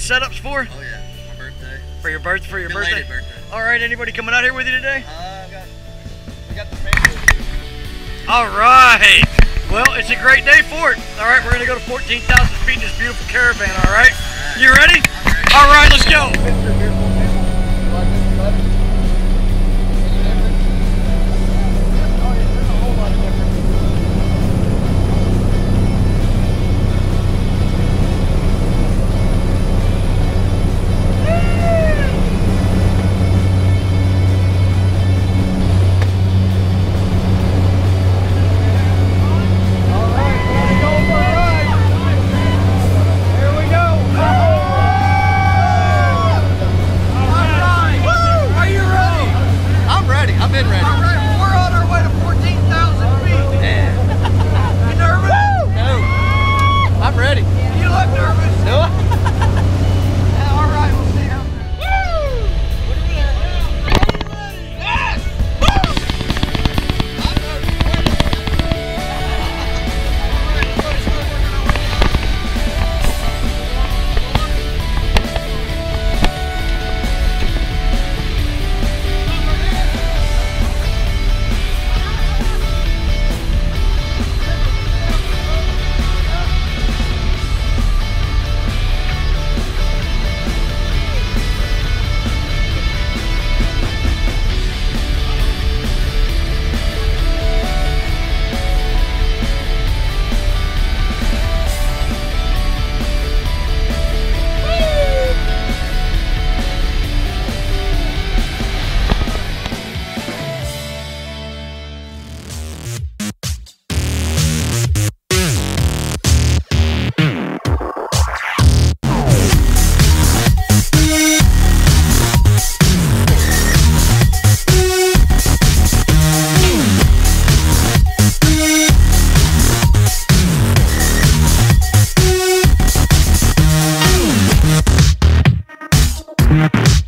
setups for? Oh yeah, my birthday. For your birthday? Belated birthday. All right, anybody coming out here with you today? We got the family. All right. Well, it's a great day for it. All right, we're gonna go to 14,000 feet in this beautiful caravan. All right. You ready? All right, let's go. I've been ready. All right, well, we're on our way to 14,000 feet. Yeah. You nervous? No. I'm ready. You look nervous. No. Yeah, all right, we'll see how. Yes! Woo! I'm Yeah.